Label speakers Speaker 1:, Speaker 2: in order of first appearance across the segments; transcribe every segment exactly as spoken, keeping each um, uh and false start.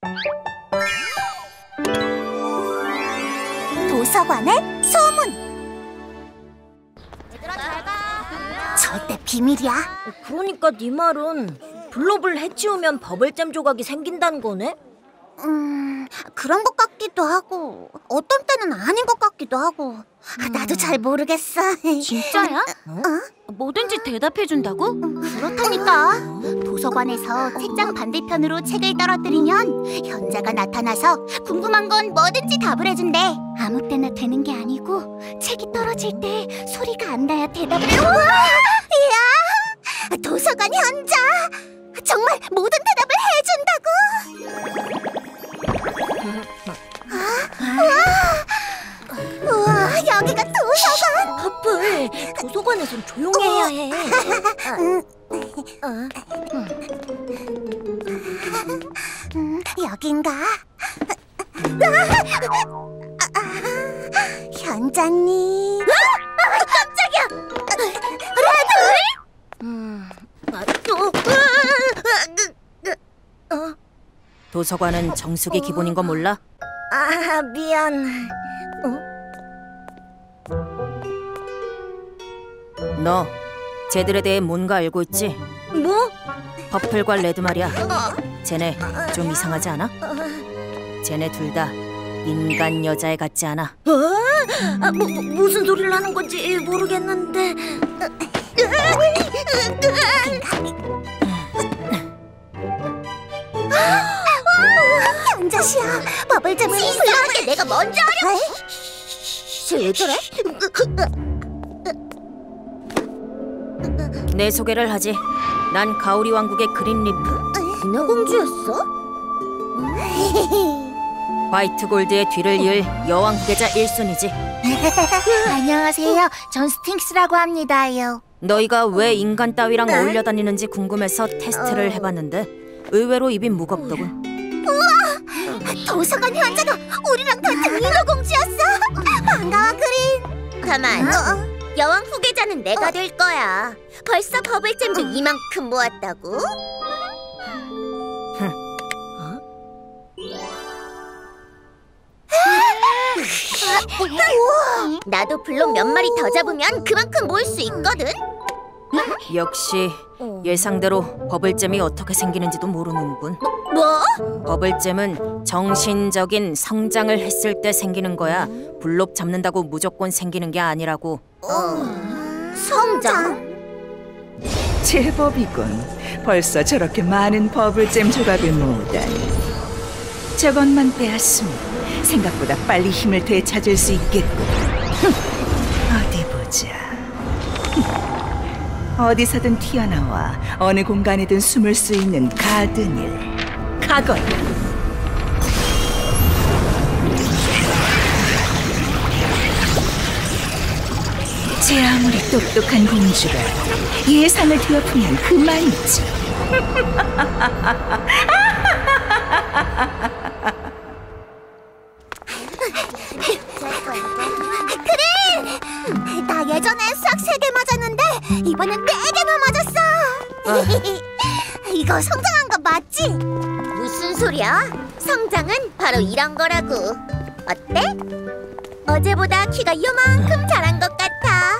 Speaker 1: 도서관의 소문. 얘들아 잘 가. 절대 비밀이야.
Speaker 2: 그러니까 네 말은 블롭을 해치우면 버블잼 조각이 생긴다는 거네?
Speaker 1: 음... 그런 것 같기도 하고 어떤 때는 아닌 것 같기도 하고 음... 나도 잘 모르겠어.
Speaker 3: 진짜야?
Speaker 1: 어?
Speaker 3: 뭐든지 대답해준다고?
Speaker 1: 그렇다니까. 도서관에서 책장 반대편으로 책을 떨어뜨리면 현자가 나타나서 궁금한 건 뭐든지 답을 해준대. 아무 때나 되는 게 아니고 책이 떨어질 때 소리가 안 나야 대답을 해. 우와! 이야! 도서관 현자! 정말 모든 대답을 해준다고! 아, 우와! 우와, 여기가 도서관!
Speaker 2: 퍼플, 도서관에선 조용히 해야 해.
Speaker 1: 음, 음, 여긴가? 아, 아, 현자님. 아, 깜짝이야! 레드!
Speaker 2: 음, 아, 또. 어?
Speaker 3: 도서관은 정숙이 기본인 거 몰라?
Speaker 2: 아, 미안. 어?
Speaker 3: 너 쟤들에 대해 뭔가 알고 있지?
Speaker 2: 뭐?
Speaker 3: 퍼플과 레드 말이야.
Speaker 2: 어?
Speaker 3: 쟤네 좀 이상하지 않아? 쟤네 둘 다 인간 여자애 같지 않아?
Speaker 2: 어? 아, 뭐, 뭐, 무슨 소리를 하는 건지 모르겠는데.
Speaker 1: 현자씨야, 버블잼을 불러올게. 내가 먼저 하려.
Speaker 2: 왜 그래?
Speaker 3: 내 소개를 하지. 난 가오리 왕국의 그린리프.
Speaker 2: 인어공주였어?
Speaker 3: 화이트 골드의 뒤를 이을 여왕 후계자 일 순위지.
Speaker 1: 안녕하세요. 전 스팅스라고 합니다요.
Speaker 3: 너희가 왜 인간 따위랑 어울려 다니는지 궁금해서 테스트를 해봤는데 의외로 입이 무겁더군.
Speaker 1: 도서관 현자가 우리랑 같은 인어공주였어. 반가워, 그린.
Speaker 4: 가만.
Speaker 1: 어?
Speaker 4: 여왕 후계자는 내가 될 거야. 벌써 버블잼도 이만큼 모았다고? 나도 블록 몇 마리 더 잡으면 그만큼 모을 수 있거든.
Speaker 3: 역시 예상대로 버블잼이 어떻게 생기는지도 모르는군.
Speaker 4: 뭐?
Speaker 3: 버블잼은 정신적인 성장을 했을 때 생기는 거야. 블록 잡는다고 무조건 생기는 게 아니라고.
Speaker 4: 어... 성장?
Speaker 5: 제법이군. 벌써 저렇게 많은 버블잼 조각을 모으다니. 저것만 빼앗으면 생각보다 빨리 힘을 되찾을 수 있겠군. 어디 보자. 어디서든 튀어나와 어느 공간에든 숨을 수 있는 가드닐, 가거야. 제 아무리 똑똑한 공주가 예상을 뒤엎으면 그만이지.
Speaker 1: 그린! 나 예전에 싹 세 개 맞았는데 이번엔 네 개나 맞았어. 이거 성장한 거 맞지?
Speaker 4: 무슨 소리야? 성장은 바로 이런 거라고. 어때? 어제보다 키가 요만큼 자란 것 같아.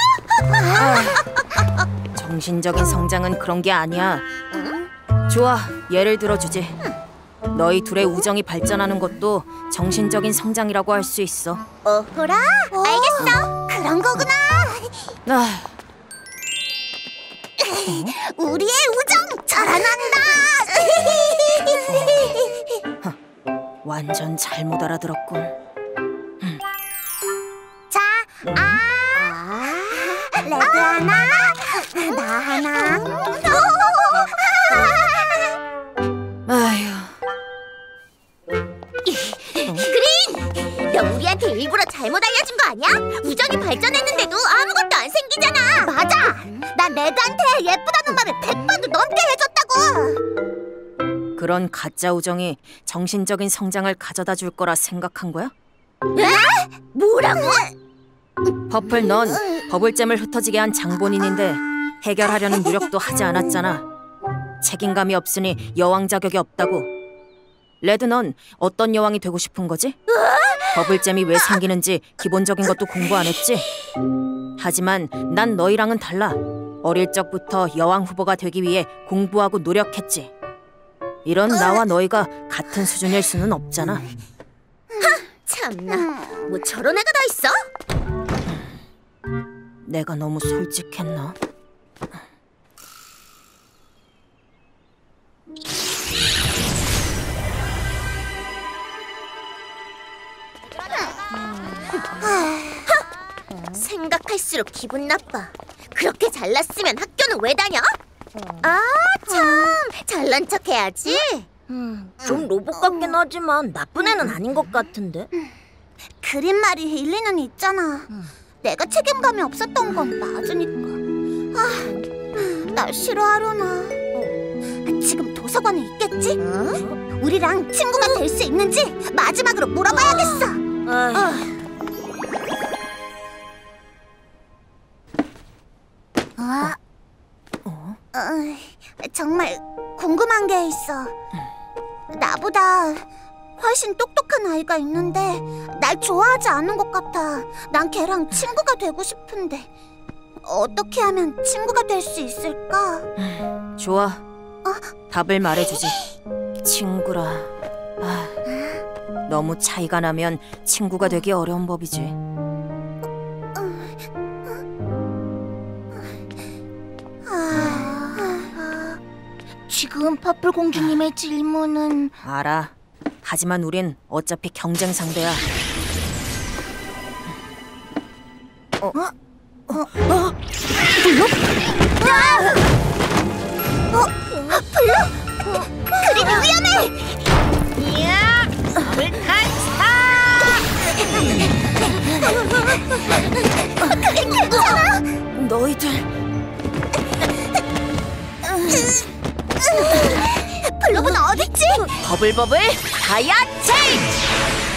Speaker 4: 어?
Speaker 3: 정신적인 성장은 그런 게 아니야. 좋아, 예를 들어주지. 너희 둘의 우정이 발전하는 것도 정신적인 성장이라고 할 수 있어.
Speaker 4: 오호라, 알겠어.
Speaker 1: 그런 거구나.
Speaker 3: 아,
Speaker 1: 우리의 우정 자라난다.
Speaker 3: 완전 잘못 알아들었군.
Speaker 1: 자, 아, 레드 하나, 나 하나.
Speaker 3: 아휴.
Speaker 4: 그린! 너 우리한테 일부러 잘못 알려준 거 아니야? 우정이 발전했는데도 아무것도 안 생기잖아.
Speaker 1: 맞아. 난 레드한테 예쁘다는 말을 백 번도 넘게 해줬다고.
Speaker 3: 그런 가짜 우정이 정신적인 성장을 가져다 줄 거라 생각한 거야?
Speaker 4: 에? 뭐라고?
Speaker 3: 퍼플, 넌 버블잼을 흩어지게 한 장본인인데 해결하려는 노력도 하지 않았잖아. 책임감이 없으니 여왕 자격이 없다고. 레드, 넌 어떤 여왕이 되고 싶은 거지? 버블잼이 왜 생기는지 기본적인 것도 공부 안 했지? 하지만 난 너희랑은 달라. 어릴 적부터 여왕 후보가 되기 위해 공부하고 노력했지. 이런 나와 너희가 같은 수준일 수는 없잖아.
Speaker 4: 참나, 뭐 저런 애가 다 있어?
Speaker 3: 내가 너무 솔직했나?
Speaker 4: 생각할수록 기분 나빠. 그렇게 잘났으면 학교는 왜 다녀? 아, 참, 잘난 척 해야지.
Speaker 2: 음, 좀 로봇 같긴 하지만 나쁜 애는 아닌 것 같은데.
Speaker 1: 그린 말이 일리는 있잖아. 내가 책임감이 없었던 건 맞으니까. 아, 날 싫어하려나. 어, 지금 도서관에 있겠지?
Speaker 4: 어?
Speaker 1: 우리랑 친구가 될 수 있는지 마지막으로 물어봐야겠어.
Speaker 2: 아휴.
Speaker 1: 어? 어? 어, 정말 궁금한 게 있어. 나보다 훨씬 똑똑한 아이가 있는데 날 좋아하지 않는 것 같아. 난 걔랑 친구가 되고 싶은데 어떻게 하면 친구가 될 수 있을까?
Speaker 3: 좋아. 답을 말해주지. 친구라. 아, 너무 차이가 나면 친구가 되기 어려운 법이지.
Speaker 1: 지금 퍼플 공주님의 질문은
Speaker 3: 알아. 하지만 우린 어차피 경쟁 상대야.
Speaker 1: 어? 어? 어? 블루? 아! 어? 블루? 그림이 위험해!
Speaker 2: 이야! 불탄 스타!
Speaker 1: 그림 괜찮아?
Speaker 3: 너희들
Speaker 1: 블루는 어딨지?
Speaker 3: 버블버블 다이아 체인지!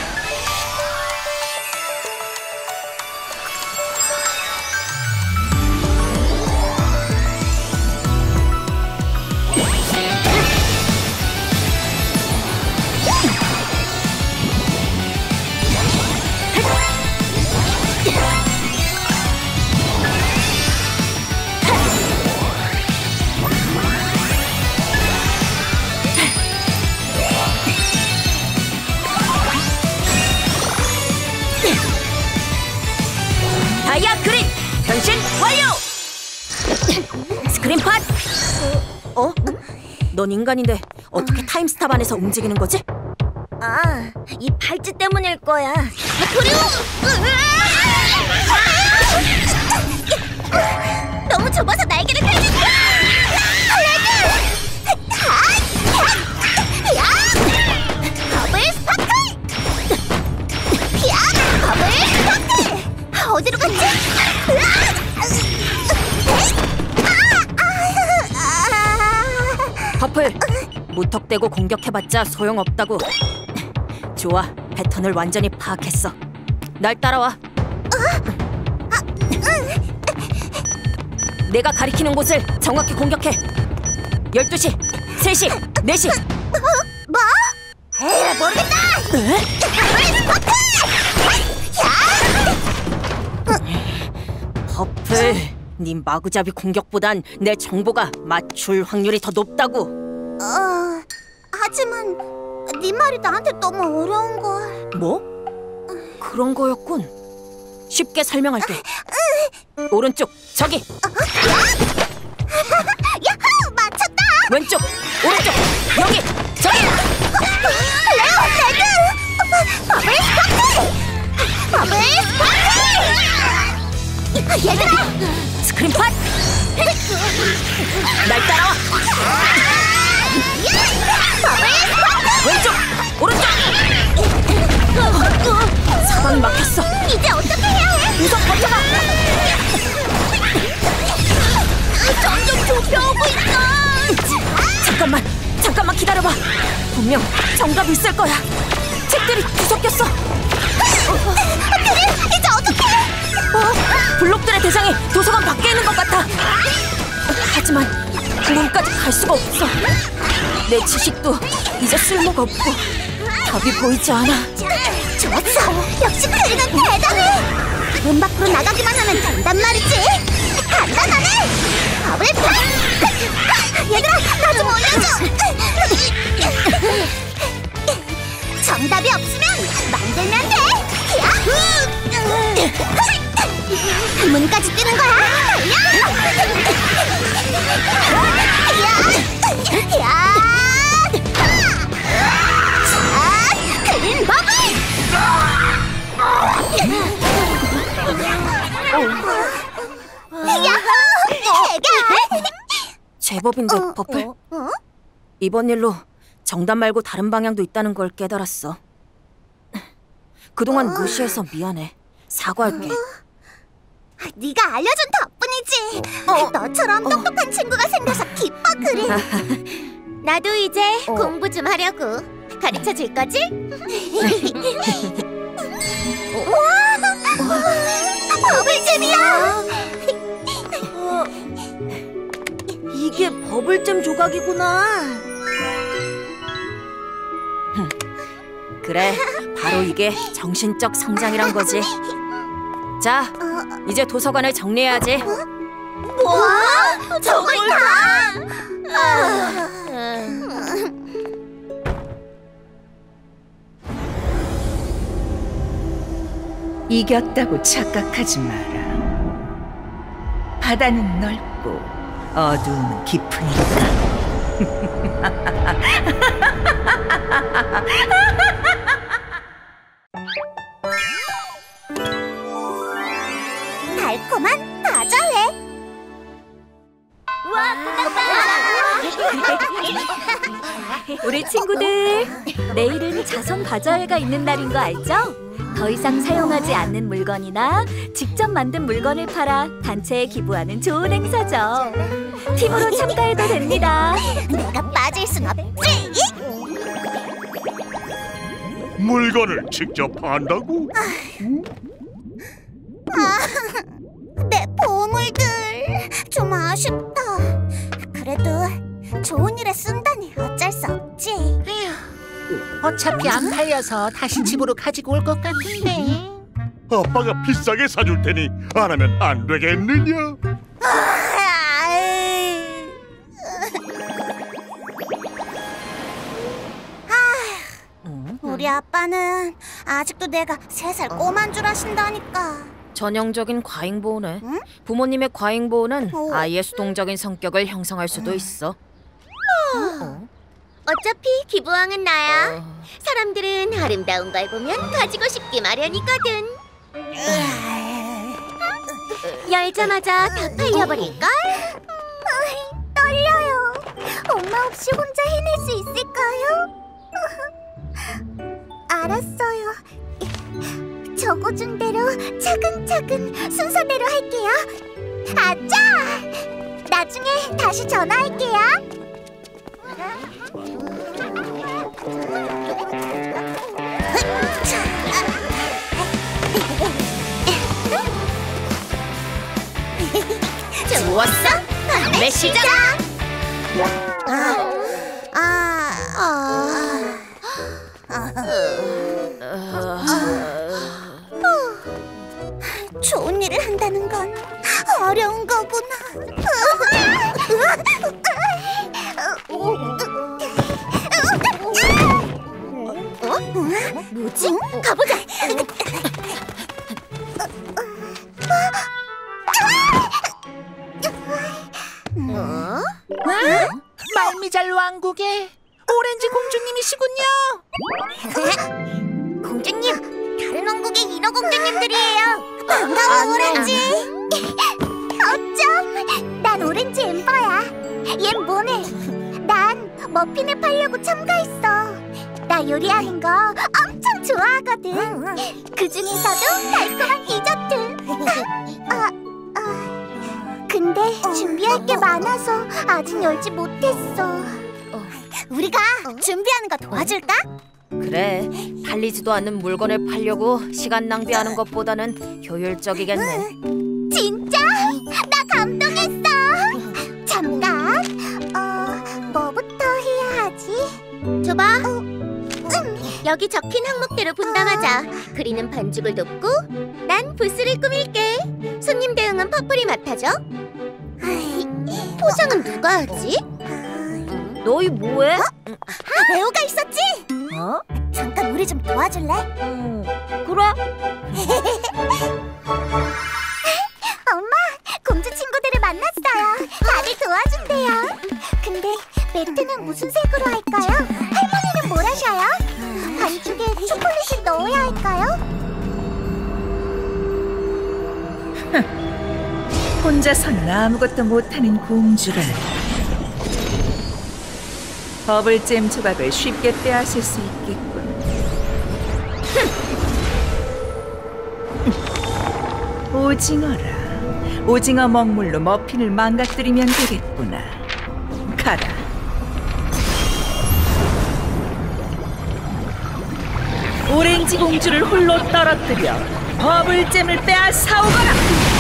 Speaker 3: 다이아 그린 변신 완료! 스크린팟! 어? 넌 인간인데 어떻게 타임스탑 안에서 움직이는 거지?
Speaker 2: 아, 이 팔찌 때문일 거야.
Speaker 1: 너무 좁아서 날개를 펼쳤어! 버블 스파클! 야! 버블 스파클! 어디로 갔지?
Speaker 3: 퍼플! 무턱대고 공격해봤자 소용없다고. 좋아, 패턴을 완전히 파악했어. 날 따라와. 내가 가리키는 곳을 정확히 공격해. 열두 시, 세 시, 네 시.
Speaker 1: 뭐? 에이, 모르겠다!
Speaker 3: 퍼플, 네 마구잡이 공격보단 내 정보가 맞출 확률이 더 높다고.
Speaker 1: 어... 하지만 네 말이 나한테 너무 어려운걸.
Speaker 3: 뭐? 그런 거였군. 쉽게 설명할게. 오른쪽, 저기.
Speaker 1: 야호! 맞췄다!
Speaker 3: 왼쪽, 오른쪽, 여기, 저기.
Speaker 1: 레오, 레드! 버블 스파클! 버블 스파클! 얘들아!
Speaker 3: 스크린팟! 날 따라와.
Speaker 1: 버블 스파클!
Speaker 3: 왼쪽, 오른쪽. 사방이 막혔어.
Speaker 1: 이제 어떻게 해야 해?
Speaker 3: 우선 버텨봐.
Speaker 1: 점점 좁혀오고 있어!
Speaker 3: 잠깐만, 잠깐만 기다려봐. 분명 정답이 있을 거야. 책들이 뒤섞였어.
Speaker 1: 그래, 이제 어떻게 해?
Speaker 3: 어? 블록들의 대상이 도서관 밖에 있는 것 같아. 하지만 그 문까지 갈 수가 없어. 내 지식도 이제 쓸모가 없고 답이 보이지 않아.
Speaker 1: 좋았어. 역시 그이는 대단해. 문 밖으로 나가기만 하면 된단 말이지. 간단하네. 버블 팝. 얘들아, 나 좀 올려줘. 정답이 없으면 만들면 돼. 야! 문까지 뛰는 거야. 달려! 야! 야! 자, 그린 버블! 야호! 해결!
Speaker 3: 제법인데, 버플.
Speaker 1: 어?
Speaker 3: 이번 일로 정답 말고 다른 방향도 있다는 걸 깨달았어. 그동안 무시해서 미안해. 사과할게.
Speaker 1: 네가 알려준 덕분이지. 너처럼 똑똑한 친구가 생겨서 기뻐, 그린.
Speaker 4: 나도 이제 공부 좀 하려고. 가르쳐 줄 거지?
Speaker 1: 버블잼이야.
Speaker 2: 이게 버블잼 조각이구나.
Speaker 3: 그래, 바로 이게 정신적 성장이란 거지. 자, 이제 도서관을 정리해야지.
Speaker 1: 뭐? 저걸 다?
Speaker 5: 이겼다고 착각하지 마라. 바다는 넓고 어두움은 깊으니까.
Speaker 1: 달콤한 다자회.
Speaker 6: 우리 친구들, 내일은 자선 다자회가 있는 날인 거 알죠? 더 이상 사용하지 않는 물건이나 직접 만든 물건을 팔아 단체에 기부하는 좋은 행사죠. 팀으로 참가해도 됩니다.
Speaker 1: 내가 빠질 순 없지.
Speaker 7: 물건을 직접 판다고?
Speaker 1: 내 보물들 좀 아쉽다. 그래도 좋은 일에 쓴다니 어쩔 수 없지.
Speaker 8: 어차피 안 팔려서 다시 집으로 가지고 올 것 같은데.
Speaker 7: 아빠가 비싸게 사줄 테니 안 하면 안 되겠느냐?
Speaker 1: 우리 아빠는 아직도 내가 세 살 꼬만 줄 아신다니까.
Speaker 3: 전형적인 과잉보호네.
Speaker 1: 응?
Speaker 3: 부모님의 과잉보호는
Speaker 1: 어.
Speaker 3: 아이의 수동적인 성격을 형성할 수도 있어.
Speaker 4: 어차피 기부왕은 나야. 사람들은 아름다운 걸 보면 가지고 싶기 마련이거든. 열자마자 다 팔려버릴걸?
Speaker 1: 떨려요. 엄마 없이 혼자 해낼 수 있을까요? 알았어요. 적어준 대로 차근차근 순서대로 할게요. 아짜! 나중에 다시 전화할게요.
Speaker 4: 좋았어? 판매 시작!
Speaker 1: 아, 아, 아. 좋은 일을 한다는 건 어려운 거구나. 어? 뭐지? 가보자.
Speaker 4: 어?
Speaker 8: 말미잘 왕국의 오렌지 공주님이시군요.
Speaker 1: 공주님, 다른 왕국의 인어 공주님들이에요. 반가워, 오렌지. 어쩜? 난 오렌지 엠버야. 얜 모네. 난 머핀을 팔려고 참가했어. 나 요리하는 거 엄청 좋아하거든. 그 중에서도 달콤한 디저트. 아, 아, 근데 준비할 게 많아서 아직 열지 못했어. 우리가 준비하는 거 도와줄까?
Speaker 3: 그래, 팔리지도 않는 물건을 팔려고 시간 낭비하는 것보다는 효율적이겠네.
Speaker 1: 진짜? 나 감동했어. 잠깐. 어, 뭐부터 해야 하지?
Speaker 4: 줘봐. 여기 적힌 항목대로 분담하자. 그리는 반죽을 돕고 난 부스를 꾸밀게. 손님 대응은 퍼플이 맡아줘. 포장은 누가 하지?
Speaker 2: 너희 뭐해?
Speaker 1: 레오가 있었지?
Speaker 2: 어?
Speaker 1: 잠깐 우리 좀 도와줄래?
Speaker 2: 음, 그래.
Speaker 1: 엄마, 공주 친구들을 만났어요. 다들 도와준대요. 근데 매트는 무슨 색으로 할까요? 할머니는 뭘 하셔요? 반죽에 초콜릿을 넣어야 할까요?
Speaker 5: 혼자서는 아무것도 못하는 공주라. 버블잼 조각을 쉽게 빼앗을 수 있겠군. 오징어라. 오징어 먹물로 머핀을 망가뜨리면 되겠구나. 가라. 오렌지 공주를 홀로 떨어뜨려 버블잼을 빼앗아오거라.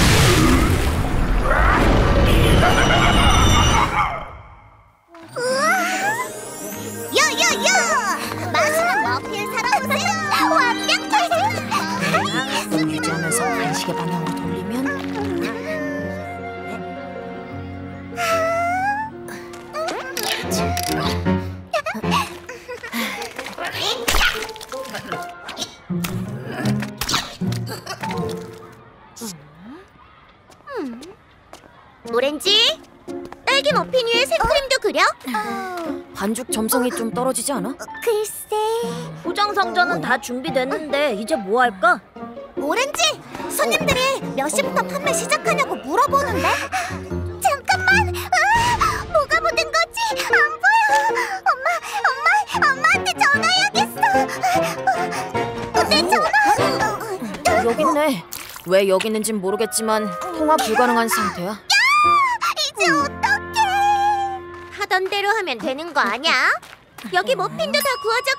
Speaker 1: 야야야! 맛있는 머핀을 사러 오세요. 완벽해.
Speaker 3: 유지하면서 간식의 방향으로 돌리면
Speaker 4: 오렌지? 딸기 머핀 위에 생크림도 그려?
Speaker 3: 반죽 점성이 좀 떨어지지 않아?
Speaker 1: 글쎄.
Speaker 2: 포장 상자는 다 준비됐는데 이제 뭐 할까?
Speaker 1: 오렌지! 손님들이 몇 시부터 판매 시작하냐고 물어보는데? 잠깐만! 아, 뭐가 묻은 거지? 안 보여! 엄마! 엄마! 엄마한테 전화해야겠어! 어, 내 전화!
Speaker 3: 여기 있네. 왜 여기 있는진 모르겠지만 통화 불가능한 상태야.
Speaker 1: 이제 어떡해!
Speaker 4: 하던 대로 하면 되는 거 아냐? 여기 머핀도 다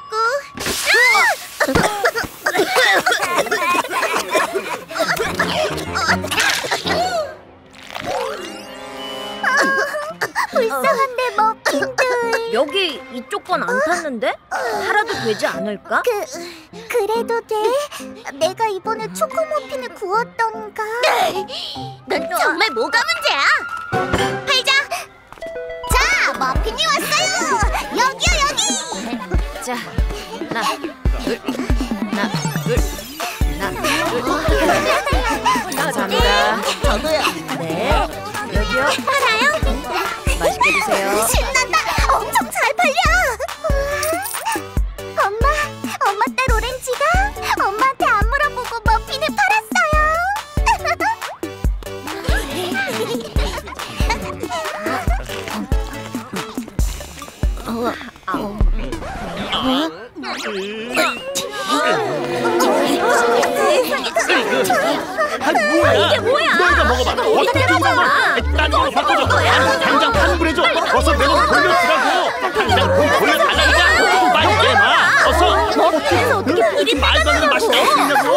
Speaker 1: 불쌍한데 머핀들.
Speaker 2: 여기 이쪽 건 안 탔는데? 팔아도 되지 않을까?
Speaker 1: 그, 그래도 돼? 내가 이번에 초코머핀을 구웠던가.
Speaker 4: 넌 정말 뭐가 문제야? 팔자!
Speaker 1: 자, 머핀이 왔어요! 여기요, 여기!
Speaker 3: 자, 하나, 둘, 하나, 둘, 하나, 둘. 감사합니다.
Speaker 1: 저도요.
Speaker 3: 네, 여기요.
Speaker 1: 하나요?
Speaker 3: 맛있게 드세요.
Speaker 1: 신난다! 엄청 잘 팔려! 엄마, 엄마 딸 오렌지가 엄마한테 안 물어보고 머핀을
Speaker 7: 아니 뭐야? 이게 뭐야? 너희가 먹어봐. 어떻게 된 거야? 딴 걸로 바꿔줘. 당장 환불해줘. 어서 내 돈 돌려주라고. 당장 돈 돌려달라니까. 빨리 내놔. 어서.
Speaker 2: 머핀에서 어떻게
Speaker 7: 이게 말도 안 되는 맛이 나올 수 있냐고.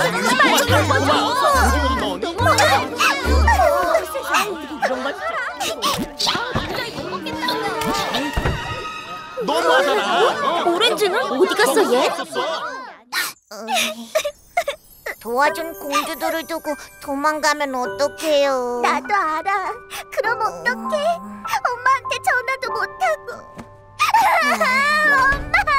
Speaker 7: 너무하잖아.
Speaker 4: 오렌지는 어디 갔어 얘?
Speaker 1: 도와준 공주들을 두고 도망가면 어떡해요? 나도 알아. 그럼 어떡해? 엄마한테 전화도 못하고. 엄마!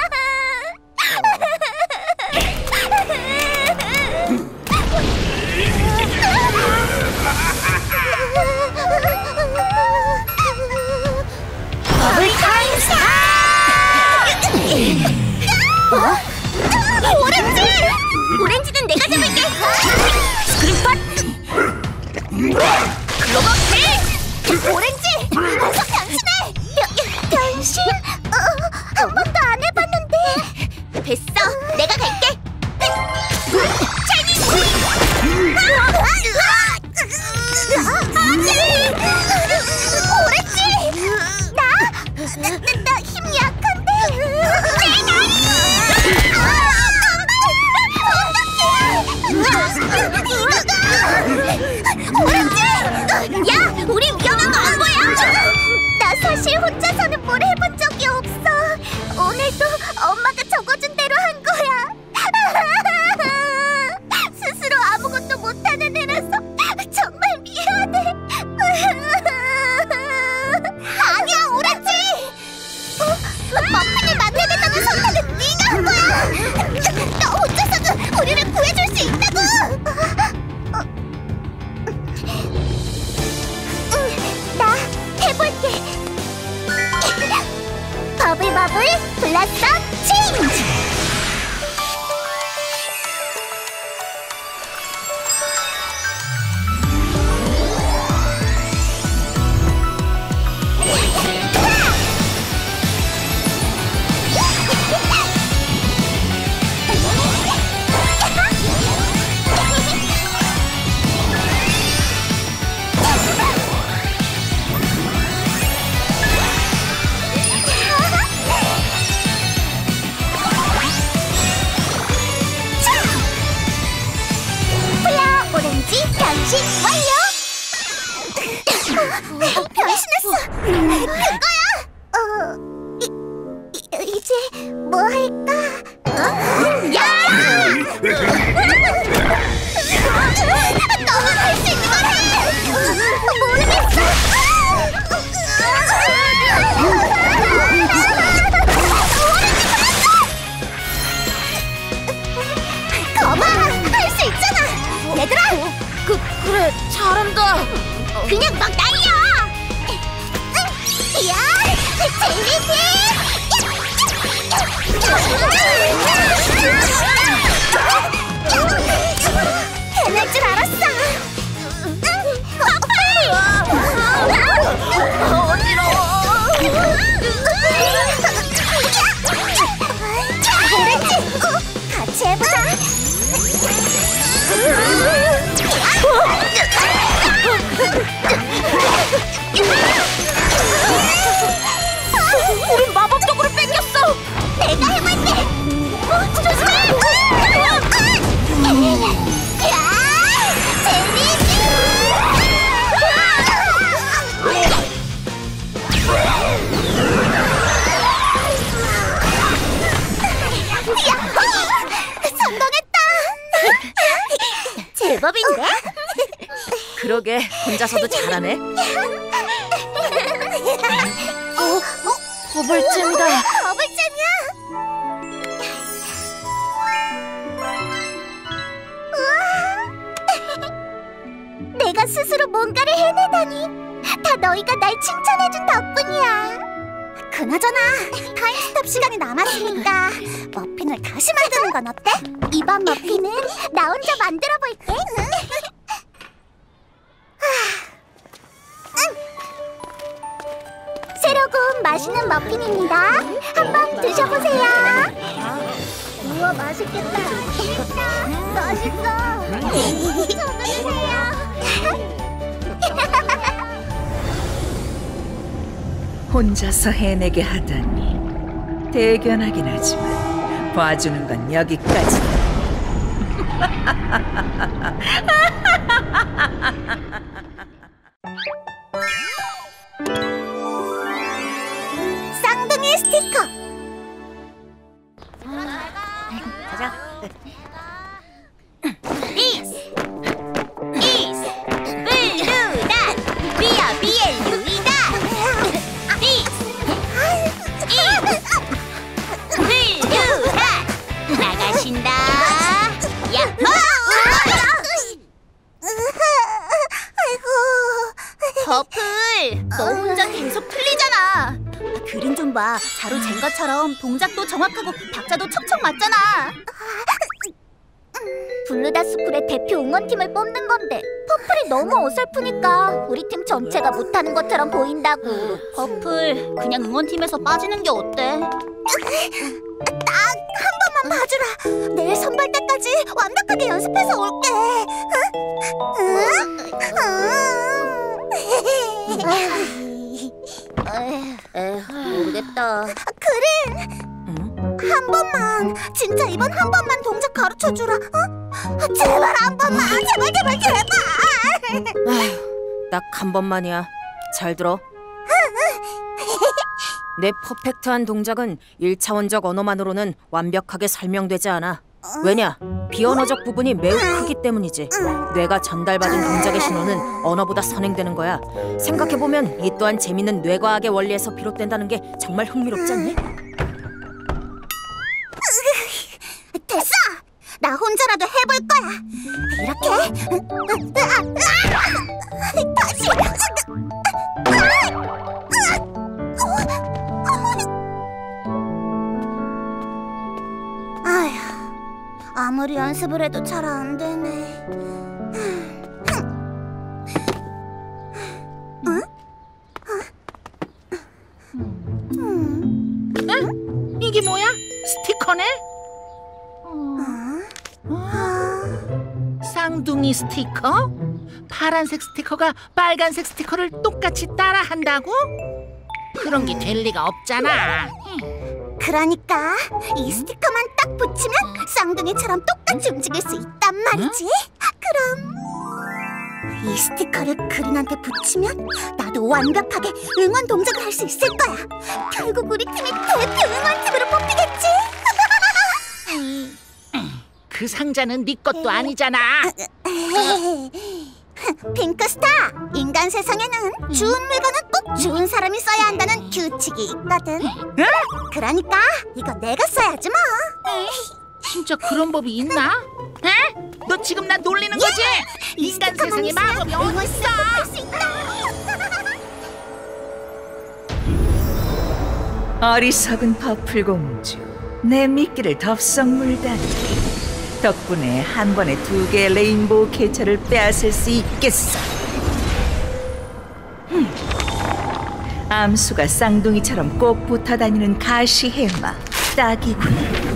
Speaker 4: 버블 타임스! 어? 오렌지! 오렌지는 내가 잡을게! 스크린팟! 클로버 킥! 오렌지! 어서 변신해! 변, 변신? 어, 한 번도 안 해봤는데. 됐어, 내가 갈게. 차이니스! 오렌지! 나? 나, 나, 나 힘 약한데. 오렌지! 야! 우리 위험한 거 안 보여? 나 사실 혼자서는 뭘 해본 적이 없어. 오늘도 변신 완료! 변신했어! 그거야! 어... 이, 이, 이제 뭐 할까? 어? 야! 너만 할 수 있는 걸 해! 모르겠어! 거봐! 할 수 있잖아! 얘들아!
Speaker 2: 그 그래 잘한다.
Speaker 4: 그냥 막 날려! 야! 재밌지? 해낼 줄 알았어! 오렌지! 같이 해보자!
Speaker 2: 우린 마법적으로 뺏겼어.
Speaker 4: 내가 해볼게! 어, 조심해! 야! 재밌지? 야호! 성공했다! 제법인데?
Speaker 3: 그러게 혼자서도 잘하네.
Speaker 2: 어, 버블잼이다.
Speaker 4: 버블잼이야! 우와! 내가 스스로 뭔가를 해내다니 다 너희가 날 칭찬해준 덕분이야. 그나저나 타임스톱 시간이 남았으니까 머핀을 다시 만드는 건 어때? 이번 머핀은 나 혼자 만들어 볼게. 새로 구운 맛있는 머핀입니다. 한번 드셔보세요. 우와, 맛있겠다. 맛있어. 저도 주세요.
Speaker 5: 혼자서 해내게 하다니 대견하긴 하지만 봐주는 건 여기까지다.
Speaker 4: 쌍둥이 스티커.
Speaker 2: 가자.
Speaker 4: 리스 리스 블루단 비아 비엘 루이다. 나가신다. 야호! 아이고.
Speaker 6: 버플, 너 혼자 계속 틀리잖아. 그림 좀 봐. 자루 잰 것처럼 동작도 정확하고 박자도 척척 맞잖아.
Speaker 4: 블루다 스쿨의 대표 응원팀을 뽑는 건데 퍼플이 너무 어설프니까 우리 팀 전체가 못하는 것처럼 보인다고.
Speaker 6: 버플, 그냥 응원팀에서 빠지는 게 어때?
Speaker 4: 딱 한 번만 봐주라. 내일 선발 때까지 완벽하게 연습해서 올게. 응? 응?
Speaker 2: 에휴, 모르겠다.
Speaker 4: 그래. 한 번만, 진짜 이번 한 번만 동작 가르쳐주라. 어? 제발 한 번만, 제발 제발 제발.
Speaker 3: 아휴, 딱 한 번만이야. 잘 들어. 내 퍼펙트한 동작은 일차원적 언어만으로는 완벽하게 설명되지 않아. 왜냐? 비언어적 부분이 매우 크기 때문이지. 뇌가 전달받은 동작의 신호는 언어보다 선행되는 거야. 생각해보면 이 또한 재밌는 뇌과학의 원리에서 비롯된다는 게 정말 흥미롭지 않니?
Speaker 4: 됐어! 나 혼자라도 해볼 거야. 이렇게. 다시. 아휴, 아무리 연습을 해도 잘 안 되네.
Speaker 8: 이게 뭐야? 스티커네? 쌍둥이 스티커? 파란색 스티커가 빨간색 스티커를 똑같이 따라한다고? 그런 게 될 리가 없잖아.
Speaker 4: 그러니까 이 스티커만 딱 붙이면 쌍둥이처럼 똑같이 움직일 수 있단 말이지. 그럼
Speaker 1: 이 스티커를 그린한테 붙이면 나도 완벽하게 응원 동작을 할 수 있을 거야. 결국 우리 팀이 대표 응원팀으로 뽑히겠지.
Speaker 8: 그 상자는 네 것도 아니잖아.
Speaker 1: 핑크스타, 인간 세상에는 좋은 물건은 꼭 좋은 사람이 써야 한다는 규칙이 있거든. 그러니까 이거 내가 써야지 뭐.
Speaker 8: 진짜 그런 법이 있나? 에? 너 지금 나 놀리는 거지? 인간 세상에 마법이 어딨어?
Speaker 5: 어리석은 퍼플 공주, 내 미끼를 덥석 물다니. 덕분에 한 번에 두 개의 레인보우 개체를 빼앗을 수 있겠어. 흠. 암수가 쌍둥이처럼 꼭 붙어다니는 가시해마, 딱이군.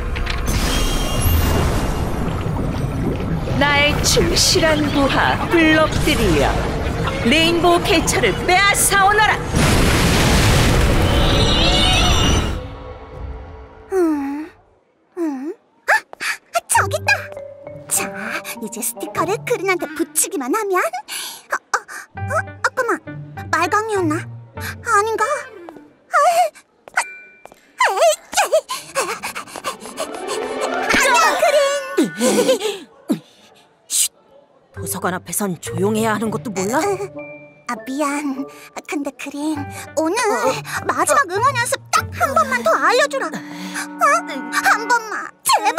Speaker 5: 나의 충실한 부하 블럭들이여, 레인보우 개체를 빼앗아 오너라.
Speaker 1: 저기 있다. 자, 이제 스티커를 그린한테 붙이기만 하면. 어, 어, 어, 잠깐만. 말강이었나? 아닌가? 안녕, 그린.
Speaker 3: 쉿, 도서관 앞에선 조용해야 하는 것도 몰라?
Speaker 1: 아, 미안. 근데 그린, 오늘 마지막 응원 연습 딱 한 번만 더 알려주라. 어? 한 번만, 제발.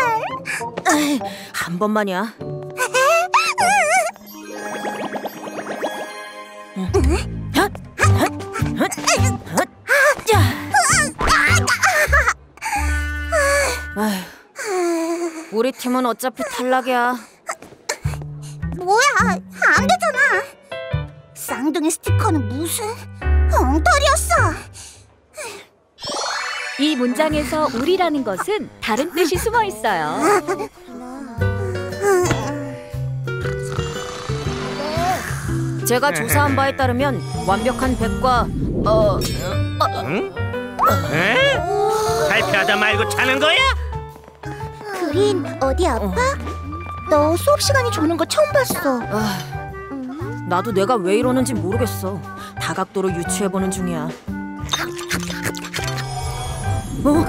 Speaker 3: 한 번만이야. 아휴, 우리 팀은 어차피 탈락이야.
Speaker 1: 뭐야, 안 되잖아. 쌍둥이 스티커는 무슨 엉터리였어.
Speaker 6: 이 문장에서 우리라는 것은 다른 뜻이 숨어 있어요.
Speaker 3: 제가 조사한 바에 따르면 완벽한 백과 어...
Speaker 7: 응? 에? 발표하다 말고 자는 거야?
Speaker 1: 그린, 어디 아파? 너 수업 시간이 조는 거 처음 봤어.
Speaker 3: 아, 나도 내가 왜 이러는지 모르겠어. 다각도로 유추해보는 중이야. 어? 어?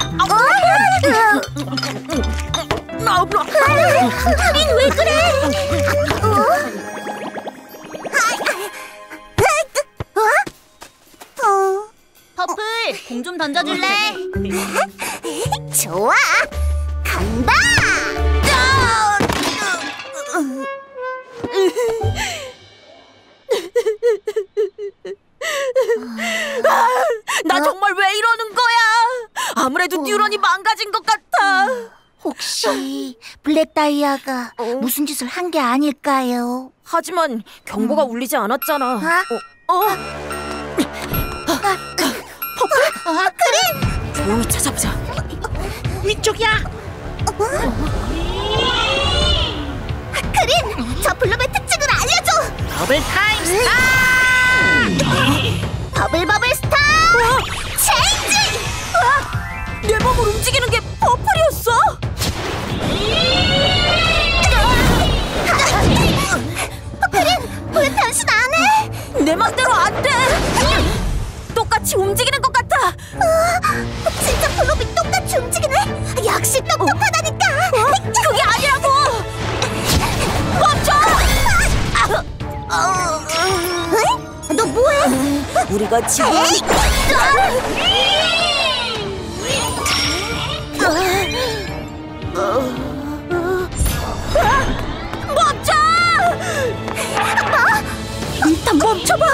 Speaker 3: 나 불러.
Speaker 1: 그린, 왜 그래? 어? 어?
Speaker 2: 퍼플, 공 좀 던져줄래?
Speaker 1: 좋아, 간다.
Speaker 3: 나 정말 왜 이러는 거야? 아무래도 뉴런이 망가진 것 같아.
Speaker 1: 혹시 블랙 다이아가 무슨 짓을 한 게 아닐까요?
Speaker 3: 하지만 경보가 울리지 않았잖아.
Speaker 1: 어?
Speaker 3: 어? 어?
Speaker 1: 아, 그린!
Speaker 3: 조용히 찾아보자.
Speaker 8: 위쪽이야.
Speaker 1: 그린! 저 블록의 특징을 알려줘!
Speaker 8: 더블 타임 스타.
Speaker 1: 버블 버블 스타! 체인지!
Speaker 3: 내 몸을 움직이는 게 퍼플이었어?
Speaker 1: 그린! 왜 변신 안 해?
Speaker 3: 내 맘대로 안 돼! 똑같이 움직이는 것 같아!
Speaker 1: 어, 진짜 블록이 똑같이 움직이네? 역시 똑똑하다니까!
Speaker 3: 어? 그게 아니라고! 멈춰!
Speaker 1: 응? 너 뭐해?
Speaker 3: 우리가 지금 멈춰!
Speaker 1: 뭐?
Speaker 3: 일단 멈춰봐!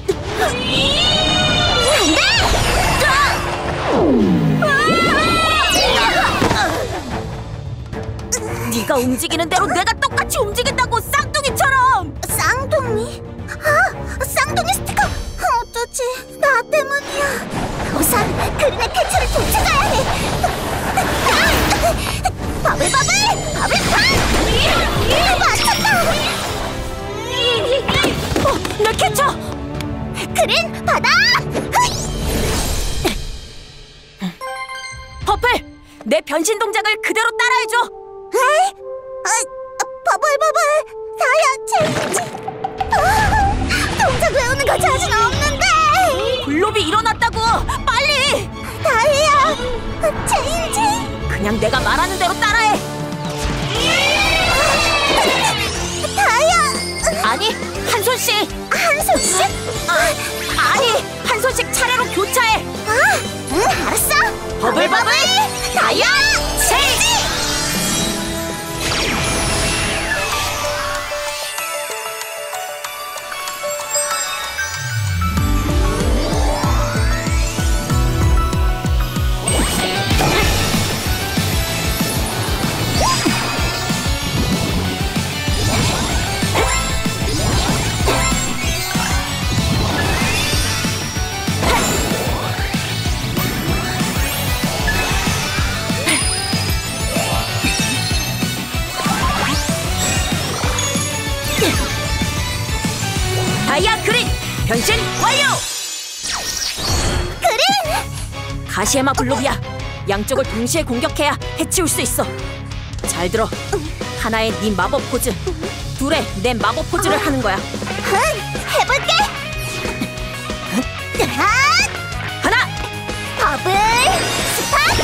Speaker 3: 네가 움직이는 대로 내가 똑같이 움직인다고, 쌍둥이처럼!
Speaker 1: 쌍둥이? 아, 쌍둥이 스티커! 어쩌지? 나 때문이야. 우선 그린의 캐치를 쫓아가야 해. 버블 버블! 버블 팡! 맞췄다!
Speaker 3: 어, 내 캐쳐!
Speaker 1: 그린, 받아!
Speaker 3: 퍼플! 내 변신 동작을 그대로 따라해줘!
Speaker 1: 에이? 아, 버블 버블! 다이아 체인지. 아, 동작 외우는 거 자신 없는데.
Speaker 3: 블롭이 일어났다고! 빨리!
Speaker 1: 다이아 체인지.
Speaker 3: 그냥 내가 말하는 대로 따라해!
Speaker 1: 다이아.
Speaker 3: 아니, 한 손씩!
Speaker 1: 한 손씩?
Speaker 3: 아, 아니, 한 손씩 차례로 교차해!
Speaker 1: 아, 응, 알았어.
Speaker 3: 버블버블 다이아 체인지! 다이아 그린 변신 완료!
Speaker 1: 그린!
Speaker 3: 가시에마 블록이야. 양쪽을 동시에 공격해야 해치울 수 있어. 잘 들어. 하나의 네 마법 포즈, 둘의 내 마법 포즈를 하는 거야.
Speaker 1: 응, 해볼게.
Speaker 3: 하나,
Speaker 1: 버블 스파크.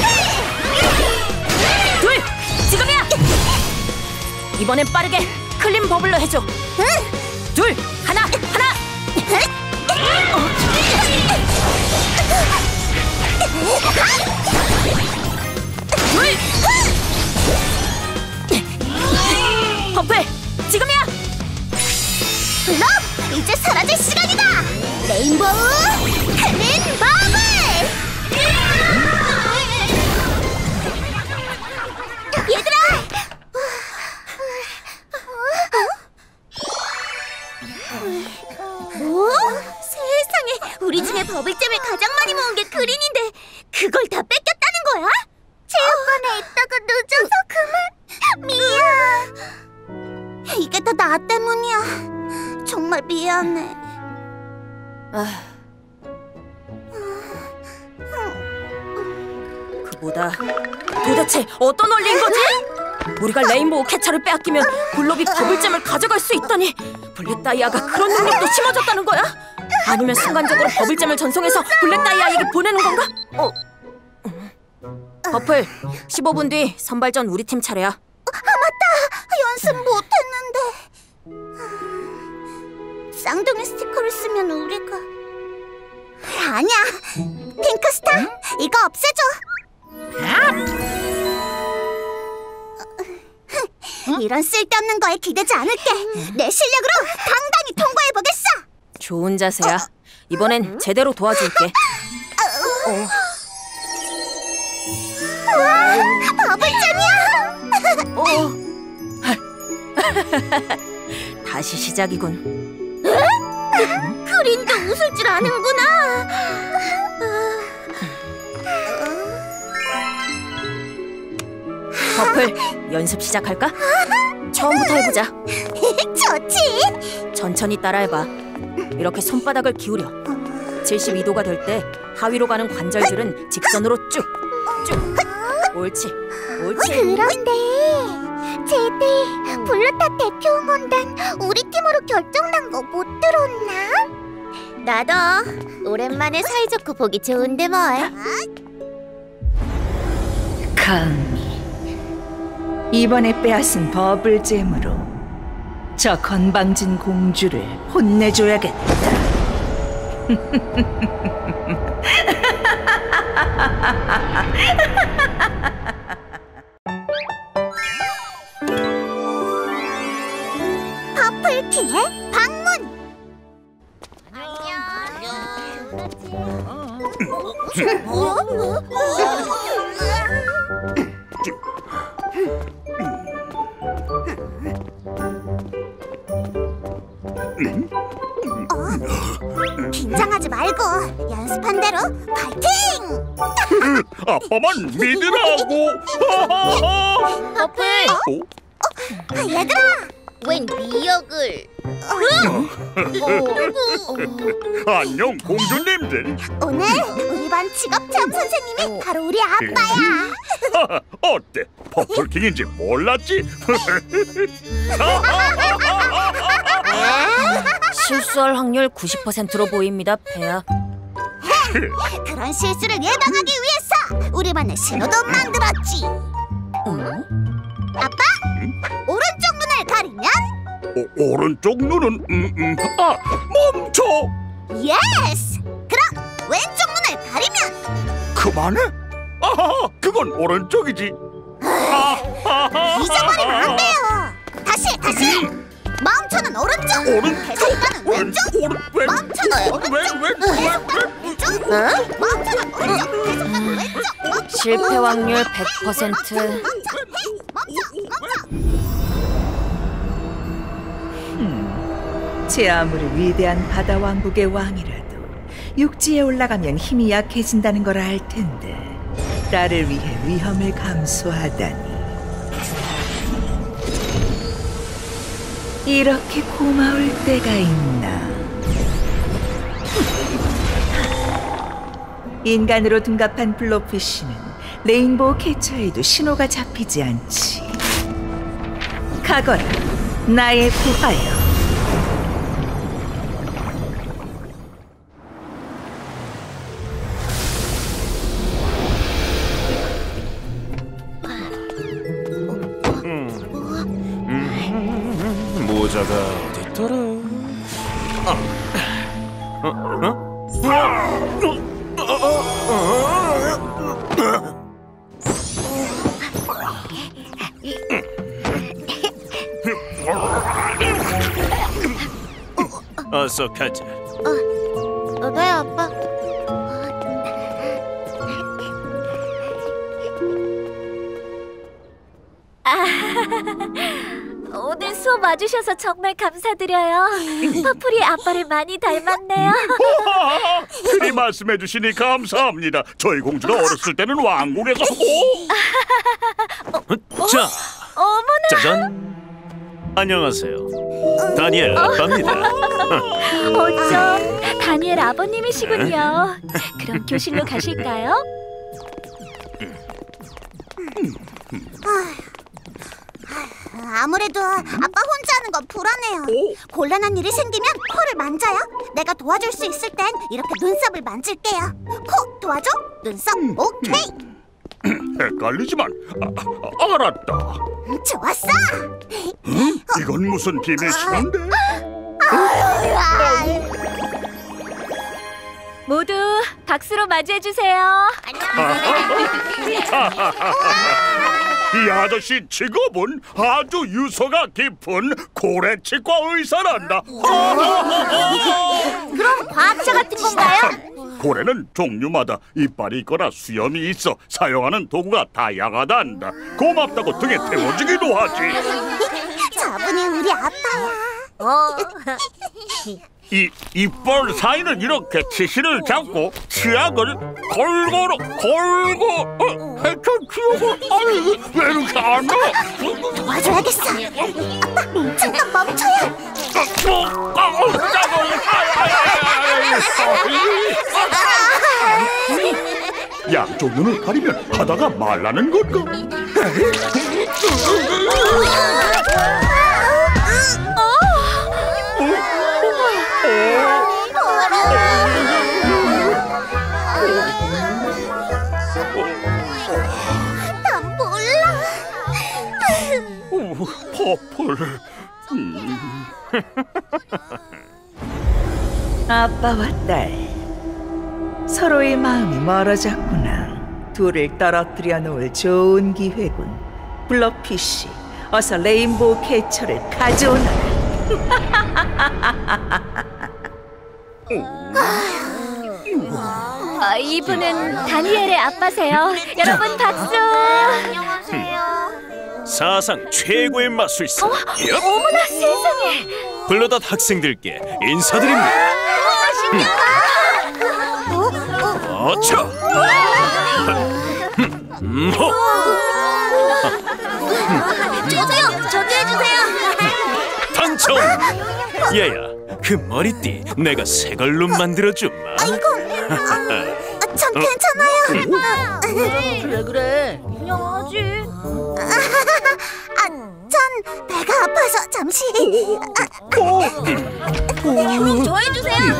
Speaker 3: 둘, 지금이야! 이번엔 빠르게 클린 버블로 해줘.
Speaker 1: 응.
Speaker 3: 둘, 하나, 하나! 둘! 퍼플, 지금이야!
Speaker 1: 블록, 이제 사라질 시간이다. 레인보우 클린 버블. 얘들아. 뭐? 세상에, 우리 중에 버블잼을 가장 많이 모은 게 그린인데 그걸 다 뺏겼다는 거야? 체육관에 있다가 늦어서 그만. 미안. 이게 다 나 때문이야. 정말 미안해.
Speaker 3: 아, 그보다 도대체 어떤 원리인 거지? 우리가 레인보우 캐쳐를 빼앗기면 블롭이 버블잼을 가져갈 수 있다니, 블랙 다이아가 그런 능력도 심어줬다는 거야? 아니면 순간적으로 버블잼을 전송해서 블랙 다이아에게 보내는 건가? 어. 버플, 십오 분 뒤 선발전 우리 팀 차례야.
Speaker 1: 아, 맞다. 연습 못했는데. 쌍둥이 스티커를 쓰면 우리가... 아니야. 핑크스타, 응? 이거 없애줘. 응? 이런 쓸데없는 거에 기대지 않을게. 내 실력으로 당당히 통과해보겠어.
Speaker 3: 좋은 자세야. 이번엔 제대로 도와줄게.
Speaker 1: 어. 우와, 버블잼이야.
Speaker 3: 어. 다시 시작이군.
Speaker 1: 응? 그린도 웃을 줄 아는구나.
Speaker 3: 퍼플, 연습 시작할까? 처음부터 해보자.
Speaker 1: 좋지.
Speaker 3: 천천히 따라해봐. 이렇게 손바닥을 기울여. 칠십이 도가 될 때 하위로 가는 관절들은 직선으로 쭉, 쭉. 옳지, 옳지.
Speaker 1: 그런데 제디, 블루타 대표 응원단 우리 팀으로 결정난 거 못 들었나? 나도 오랜만에 사이좋고 보기 좋은데 뭘.
Speaker 5: 감히 이번에 빼앗은 버블잼으로 저 건방진 공주를 혼내줘야겠다.
Speaker 1: 퍼플팀의 방문. 어? 긴장하지 말고 연습한 대로 파이팅!
Speaker 7: 아빠만 믿으라고.
Speaker 2: 퍼플,
Speaker 1: 어? 얘들아!
Speaker 2: 웬 미역을?
Speaker 7: 안녕 공주님들.
Speaker 1: 오늘 우리 반 직업체험 선생님이 바로 우리 아빠야.
Speaker 7: 어때? 퍼플킹인지 몰랐지?
Speaker 3: 실수할 확률 구십 퍼센트로 보입니다, 폐하.
Speaker 1: 그런 실수를 예방하기 위해서 우리만의 신호도 만들었지. 아빠, 오른쪽 눈을 가리면
Speaker 7: 오, 오른쪽 눈은 음, 음. 아, 멈춰.
Speaker 1: 예스. 그럼 왼쪽 눈을 가리면
Speaker 7: 그만해. 아하, 그건 오른쪽이지. 아하하.
Speaker 1: 잊어버리면 안 돼요. 다시 다시. 멈춰는 오른쪽.
Speaker 7: 오른쪽.
Speaker 1: 계속 가는 왼쪽.
Speaker 7: 오른 왼.
Speaker 1: 멈춰는 오른쪽.
Speaker 7: 왼왼왼왼
Speaker 1: 왼쪽. 멈춰는 오른쪽. 계속 가는 왼쪽. 멈춰.
Speaker 3: 실패 확률 백 퍼센트.
Speaker 1: 멈춰. 헤이, 멈춰. 멈춰.
Speaker 5: 제 아무리 위대한 바다 왕국의 왕이라도 육지에 올라가면 힘이 약해진다는 걸 알 텐데 딸을 위해 위험을 감수하다니. 이렇게 고마울 때가 있나. 인간으로 둔갑한 블로피쉬는 레인보우 캐쳐에도 신호가 잡히지 않지. 가거라, 나의 부하여.
Speaker 7: 모자가 어딨더라? 어? 어? 어서 가자.
Speaker 1: 네, 아빠.
Speaker 6: 오늘 수업 와주셔서 정말 감사드려요. 퍼플이 아빠를 많이 닮았네요.
Speaker 7: 그리 말씀해 주시니 감사합니다. 저희 공주가 어렸을 때는 왕국에서 오! 자,
Speaker 6: 어머나.
Speaker 7: 짜잔. 안녕하세요. 다니엘 아빠입니다.
Speaker 6: 어쩜 다니엘 아버님이시군요. 그럼 교실로 가실까요?
Speaker 1: 아무래도 아빠 혼자 하는 건 불안해요. 곤란한 일이 생기면 코를 만져요. 내가 도와줄 수 있을 땐 이렇게 눈썹을 만질게요. 코 도와줘? 눈썹 오케이.
Speaker 7: 헷갈리지만 아, 아, 알았다.
Speaker 1: 좋았어.
Speaker 7: 응? 이건 무슨 비밀 신호인데?
Speaker 6: 모두 박수로 맞이해주세요.
Speaker 7: 이 아저씨 직업은 아주 유서가 깊은 고래치과 의사란다.
Speaker 1: 그럼 과학자 같은 건가요?
Speaker 7: 고래는 종류마다 이빨이 있거나 수염이 있어 사용하는 도구가 다양하단다. 고맙다고 등에 태워주기도 하지.
Speaker 1: 저분이 우리 아빠야.
Speaker 2: 어.
Speaker 7: 이 이빨 사이는 이렇게 치실을 잡고 치약을 골고루 골고 어, 해쳐 치우고 아니 왜 이렇게 안 나?
Speaker 1: 도와줘야겠어. 아빠 잠깐 멈춰요.
Speaker 7: 양쪽 눈을 가리면 하다가 말라는 걸까?
Speaker 1: 난 몰라.
Speaker 7: 오, 퍼플. 음.
Speaker 5: 아빠와 딸, 서로의 마음이 멀어졌구나. 둘을 떨어뜨려 놓을 좋은 기회군. 블러피쉬, 어서 레인보우 캐쳐를 가져오너라.
Speaker 6: 아, 이분은 다니엘의 아빠세요. 여러분 박수.
Speaker 1: 안녕하세요.
Speaker 9: 사상 최고의 마술사.
Speaker 6: 어머나 세상에.
Speaker 9: 블러닷 학생들께 인사드립니다. 어차. 음, 호.
Speaker 1: 저도요. 저도 해주세요.
Speaker 9: 당첨. 얘야, 그 머리띠 내가 새 걸로 만들어주마.
Speaker 1: 이건 아, 전 괜찮아요.
Speaker 2: 그래 그래. 그냥 하지.
Speaker 1: 아, 전 배가 아파서 잠시.
Speaker 2: 저 해주세요.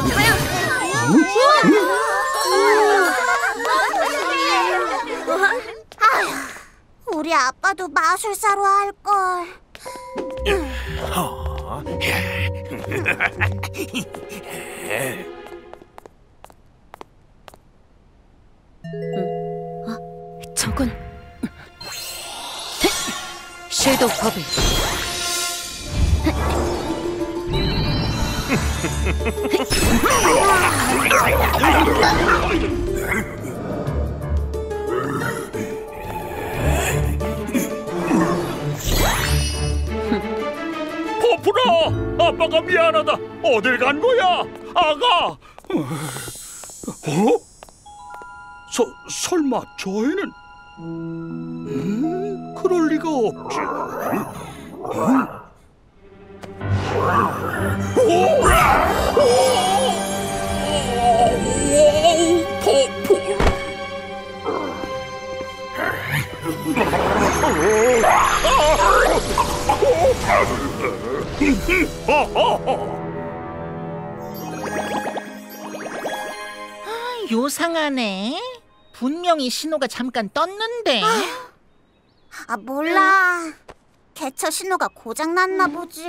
Speaker 1: 아휴, 우리 아빠도 마술사로 할 걸.
Speaker 3: 저건 섀도우 버블.
Speaker 7: 버플아, 아빠가 미안하다. 어딜 간 거야, 아가? 어? 서, 설마 저 애는? 음, 그럴 리가 없지. 음? 오! 오! 버플.
Speaker 8: 아, 요상하네. 분명히 신호가 잠깐 떴는데.
Speaker 1: 아, 몰라. 개처 신호가 고장 났나 보지.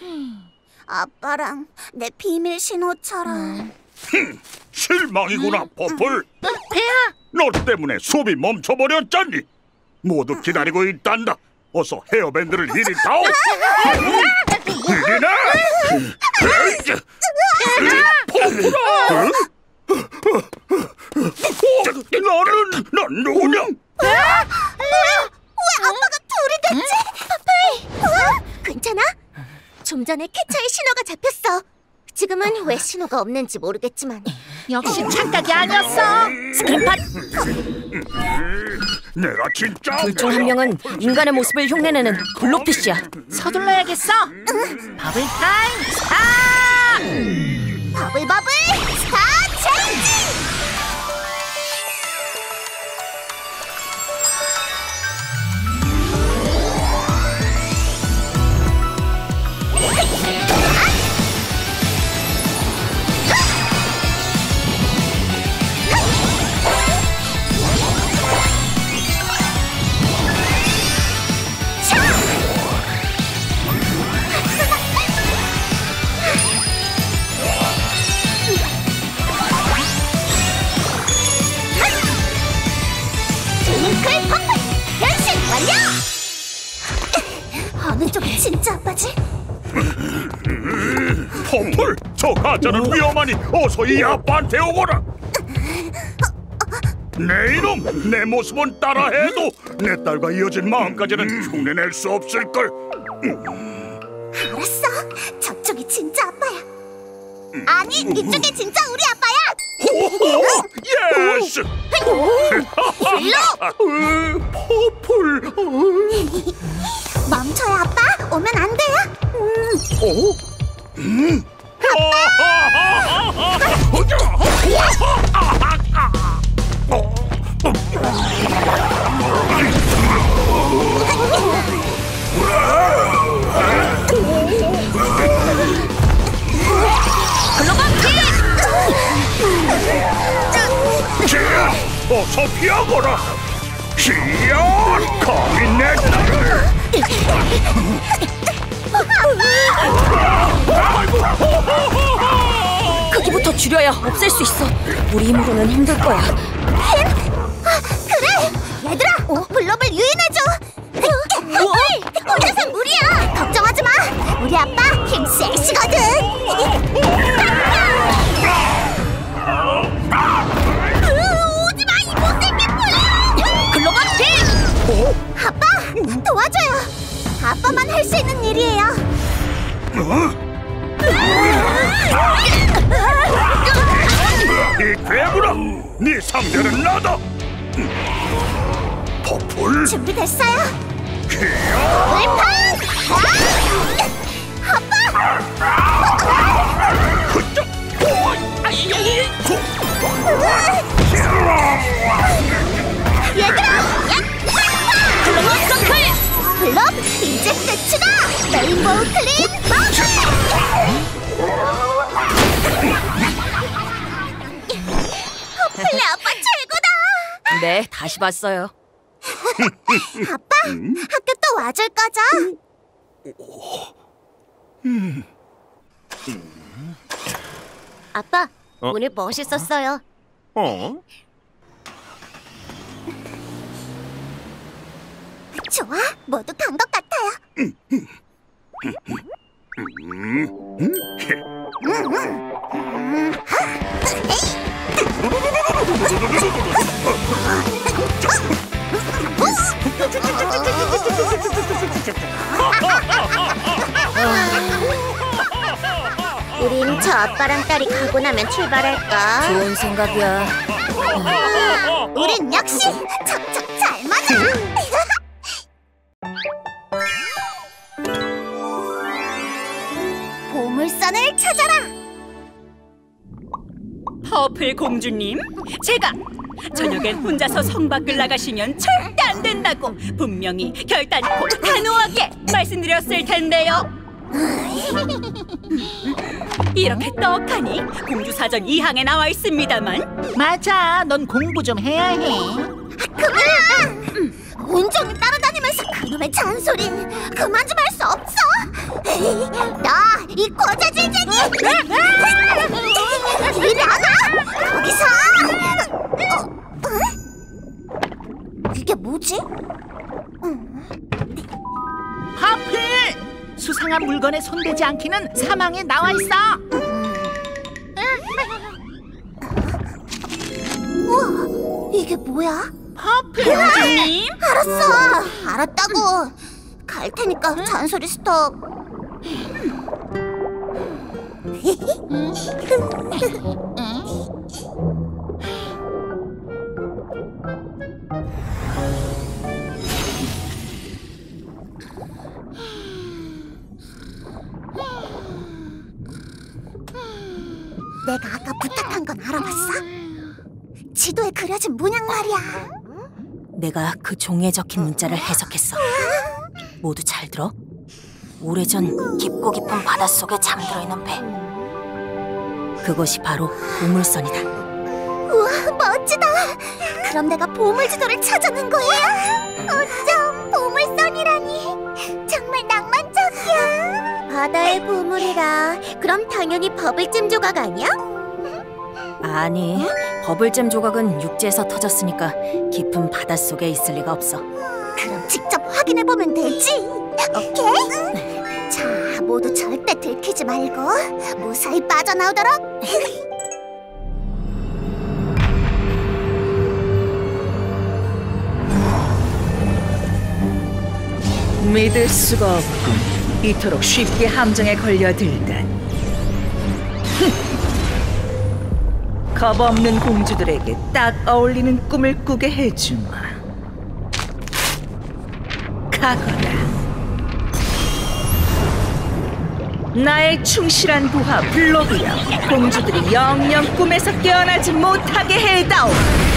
Speaker 1: 아빠랑 내 비밀 신호처럼.
Speaker 7: 실망이구나, 버플.
Speaker 8: 배야,
Speaker 7: 너 때문에 수업이 멈춰버렸잖니. 모두 기다리고 있단다. 어서 헤어밴드를 이리 다오. 이리나. 버플아. 너는 난 누구냐?
Speaker 1: 왜 아빠가 둘이 됐지? 파파이! 괜찮아? 좀 전에 캐쳐의 신호가 잡혔어. 지금은 왜 신호가 없는지 모르겠지만.
Speaker 8: 역시 착각이 아니었어.
Speaker 3: 스크린팟.
Speaker 7: 내가 진짜
Speaker 3: 둘 중 한 명은 인간의 모습을 흉내내는 블록피쉬야.
Speaker 8: 서둘러야겠어. 버블 타임 스타트!
Speaker 1: 버블버블 스타 체인지! 트윙클 퍼플 변신 완료! 어느 쪽이 진짜 아빠지?
Speaker 7: 퍼플, 저 가짜는 위험하니 어서 이 아빠한테 오거라. 내 이놈, 내 모습은 따라해도 내 딸과 이어진 마음까지는 흉내낼 수 없을걸.
Speaker 1: 알았어, 저쪽이 진짜 아빠야. 아니, 이쪽이 진짜 우리 아빠야.
Speaker 7: 호호, 예스. 퍼플.
Speaker 1: 멈춰요, 아빠. 오면 안 돼요.
Speaker 7: 어? 음. 어서 피하거라. 히야, 감히 내 딸을.
Speaker 3: 크기부터 줄여야 없앨 수 있어. 우리 힘으로는 힘들 거야.
Speaker 1: 힘? 아, 그래. 얘들아, 어? 블록을 유인해줘. 어? 혼자서 무리야. 걱정하지 마. 우리 아빠 힘 세시거든. 오지마, 이 못생긴 불. 글로벌 힘. 아빠, 도와줘요. 아빠만 할 수 있는 일이에요.
Speaker 7: 이 괴물아, 네 상대는 나다. 퍼플.
Speaker 1: 준비됐어요?
Speaker 7: 히야.
Speaker 1: 불판! 아빠!
Speaker 7: 훌쩍.
Speaker 1: 얘들아! 블록 서클! 블록 이제 끝이다! 너희 브루클린 버블! 퍼플레 아빠 최고다!
Speaker 3: 네, 다시 봤어요.
Speaker 1: 아빠, 학교 또 와줄 거죠? 아빠,
Speaker 9: 어?
Speaker 1: 오늘 멋있었어요.
Speaker 9: 어?
Speaker 1: 좋아, 모두 간 것 같아요. 우린 저 아빠랑 딸이 가고 나면 출발할까?
Speaker 3: 좋은 생각이야.
Speaker 1: 우린 역시 척척 잘 맞아. 보물선을 찾아라.
Speaker 10: 퍼플 공주님, 제가 저녁엔 혼자서 성 밖을 나가시면 절대 안 된다고 분명히 결단코 단호하게 말씀드렸을 텐데요. 이렇게 떡하니 공주 사전 이 항에 나와 있습니다만.
Speaker 8: 맞아, 넌 공부 좀 해야 해.
Speaker 1: 그만! 온종일 따라다니면서 그놈의 잔소리 그만 좀 할 수 없어? 너 이 고자질쟁이! 이리 나가! 거기서! 어? 어? 이게 뭐지?
Speaker 8: 퍼플! 수상한 물건에 손대지 않기는 사망에 나와 있어.
Speaker 1: 우와, 이게 뭐야?
Speaker 8: 퍼플
Speaker 10: 공주님,
Speaker 1: 알았어, 알았다고. 갈 테니까 잔소리 스톱. 내가 아까 부탁한 건 알아봤어? 지도에 그려진 문양 말이야.
Speaker 3: 내가 그 종이에 적힌 문자를 해석했어. 모두 잘 들어. 오래전 깊고 깊은 바닷속에 잠들어 있는 배. 그것이 바로 보물선이다.
Speaker 1: 우와, 멋지다. 그럼 내가 보물 지도를 찾아낸 거야? 어쩜 보물선이라니. 정말 낭만적이야. 바다의 보물이라. 그럼 당연히 버블잼 조각 아니야?
Speaker 3: 아니, 버블잼 조각은 육지에서 터졌으니까 깊은 바닷속에 있을 리가 없어.
Speaker 1: 그럼 직접 확인해보면 되지. 오케이? 자, 모두 절대 들키지 말고 무사히 빠져나오도록.
Speaker 5: 믿을 수가 없군. 이토록 쉽게 함정에 걸려들다니. 겁없는 공주들에게 딱 어울리는 꿈을 꾸게 해주마. 가거라. 나의 충실한 부하 블록이여, 공주들이 영영 꿈에서 깨어나지 못하게 해다오.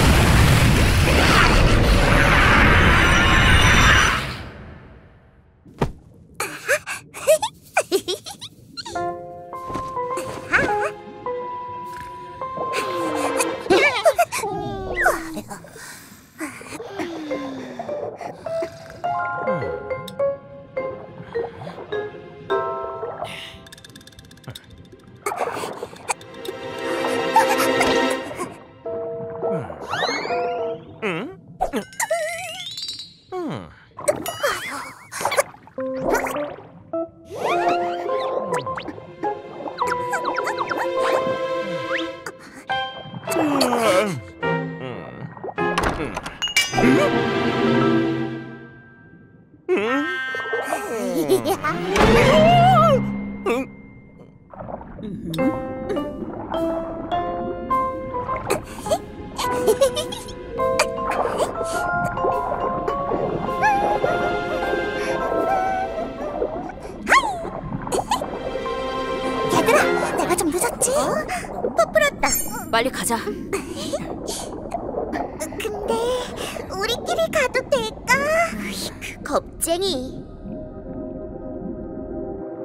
Speaker 1: 얘들아, 내가 좀 늦었지? 퍼플었다.
Speaker 3: 빨리 가자.
Speaker 1: 근데 우리끼리 가도 될까? 그 겁쟁이.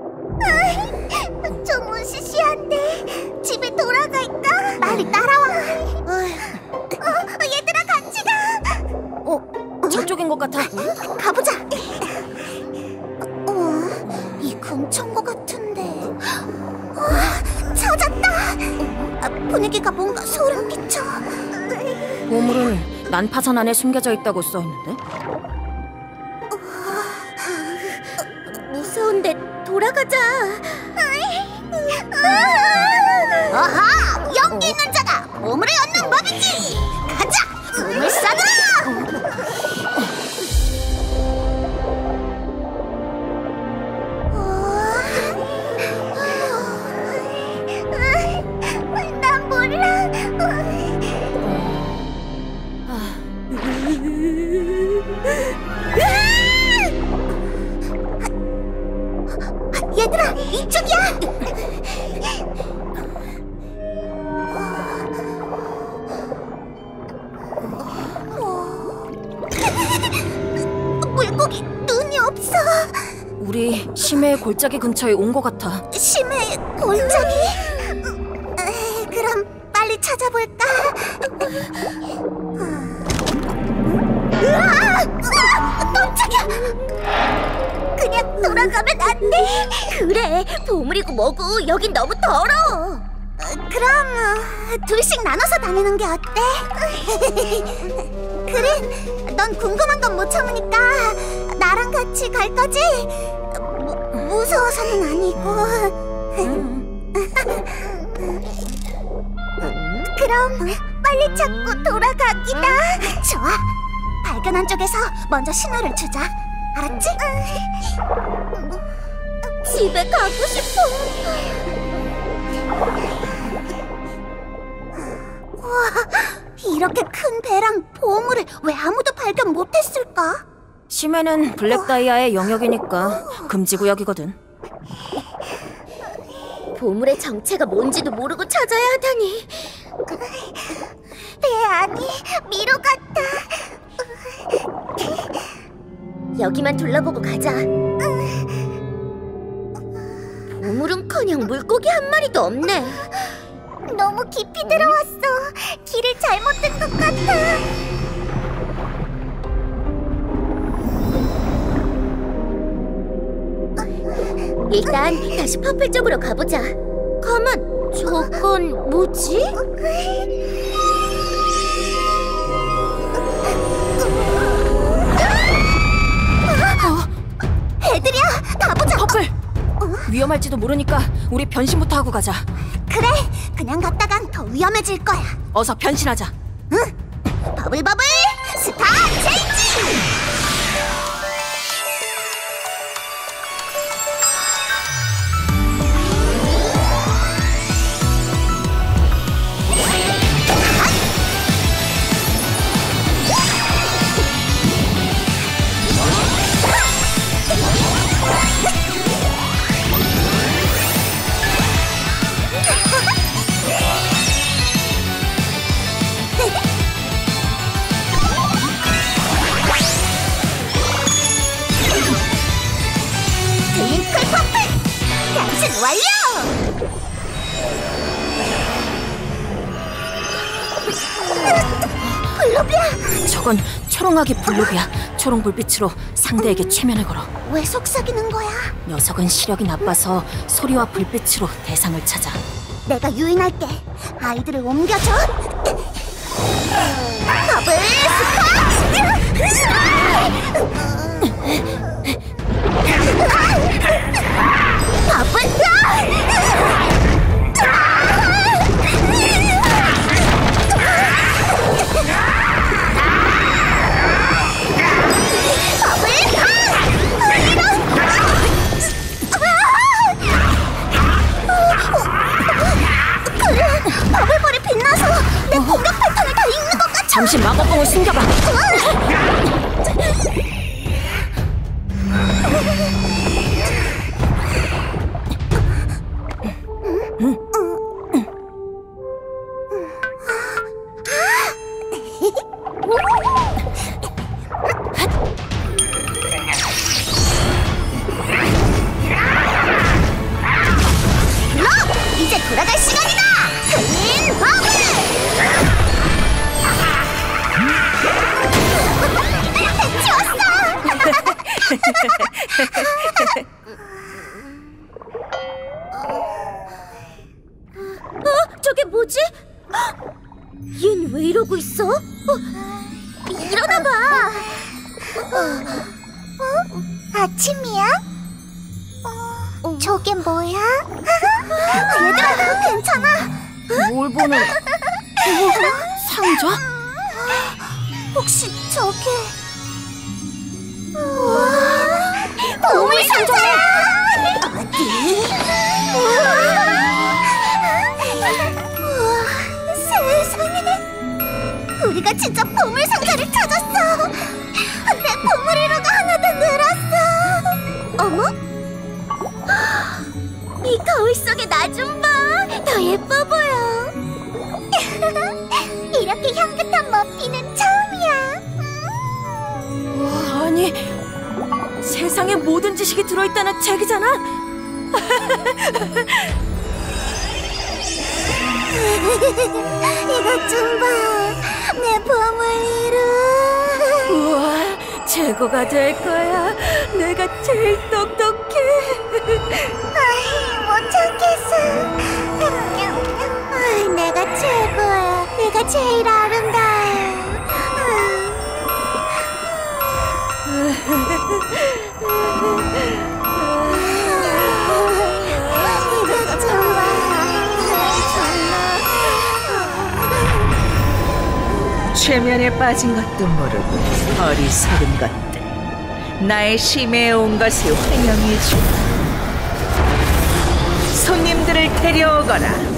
Speaker 4: 좀 으시시한데 집에 돌아갈까? 빨리 따라와. 어, 얘들아 같이 가.
Speaker 3: 어, 저쪽인 것 같아.
Speaker 4: 가보자.
Speaker 1: 어, 이 근처인 것 같은데.
Speaker 4: 어, 찾았다.
Speaker 1: 아, 분위기가 뭔가 소름 끼쳐.
Speaker 3: 보물은 난파선 안에 숨겨져 있다고 써있는데?
Speaker 4: 무서운데 돌아가자. 아하! 연기 있는 자가 보물을 얻는 법이지. 가자! 보물 싸들어! 난 몰라. 얘들아, 이쪽이야! 물고기 눈이 없어.
Speaker 3: 우리 심해의 골짜기 근처에 온 것 같아.
Speaker 1: 심해 골짜기. 에이, 그럼 빨리 찾아볼까?
Speaker 4: 으아! 으아! 깜짝이야! 그냥 돌아가면 안 돼. 그래, 보물이고 뭐고 여긴 너무 더러워.
Speaker 1: 그럼 어, 둘씩 나눠서 다니는 게 어때? 그린, 넌 궁금한 건 못 참으니까 나랑 같이 갈 거지? 무, 무서워서는 아니고.
Speaker 4: 그럼 빨리 찾고 돌아가기다.
Speaker 1: 좋아. 발견한 쪽에서 먼저 신호를 주자. 알았지?
Speaker 4: 집에 가고 싶어.
Speaker 1: 우와, 이렇게 큰 배랑 보물을 왜 아무도 발견 못했을까?
Speaker 3: 심해는 블랙다이아의 영역이니까 금지구역이거든.
Speaker 4: 보물의 정체가 뭔지도 모르고 찾아야 하다니. 배 안이 미로 같다. 여기만 둘러보고 가자. 보물은커녕 물고기 한 마리도 없네. 너무 깊이 들어왔어. 길을 잘못 든 것 같아. 일단 다시 퍼플 쪽으로 가보자. 가만, 저건 뭐지? 애들이야, 가보자.
Speaker 3: 퍼플! 위험할지도 모르니까 우리 변신부터 하고 가자.
Speaker 1: 그래, 그냥 갔다간 더 위험해질 거야.
Speaker 3: 어서 변신하자.
Speaker 1: 응? 버블버블 스타 체인지! 완료! 블루비야!
Speaker 3: 저건 초롱하게 블루비야. 초롱 불빛으로 상대에게 최면을 걸어.
Speaker 1: 왜 속삭이는 거야?
Speaker 3: 녀석은 시력이 나빠서 소리와 불빛으로 대상을 찾아.
Speaker 1: 내가 유인할게. 아이들을 옮겨줘.
Speaker 4: 버블
Speaker 1: 버블볼이 빛나서 내 공격 패턴을 다 읽는 것 같아.
Speaker 3: 잠시 마법봉을 숨겨봐.
Speaker 1: 어? 저게 뭐지? 얜 왜 이러고 있어? 어? 일어나봐.
Speaker 4: 어? 아침이야? 어, 저게 뭐야? 얘들아, 괜찮아?
Speaker 3: 뭘 보는? 상자?
Speaker 4: 혹시 저게... 우와, 보물 상자야! 어디? 우와, 세상에! 우리가 진짜 보물 상자를 찾았어! 내 보물이라가 하나 더 늘었어!
Speaker 1: 어머? 이 거울 속에 나 좀 봐. 더 예뻐 보여.
Speaker 4: 이렇게 향긋한 머피는 처음이야.
Speaker 3: 아니, 세상에 모든 지식이 들어있다는 책이잖아.
Speaker 4: 이것 좀 봐. 내 보물이루.
Speaker 3: 우와, 최고가 될 거야. 내가 제일 똑똑해.
Speaker 4: 아이, 못 참겠어. 아이, 내가 최고야. 내가 제일 아름다워. 이것 좀 봐.
Speaker 5: 최면에 빠진 것도 모르고 어리석은 것들. 나의 심해에 온 것을 환영해주마. 손님들을 데려오거라.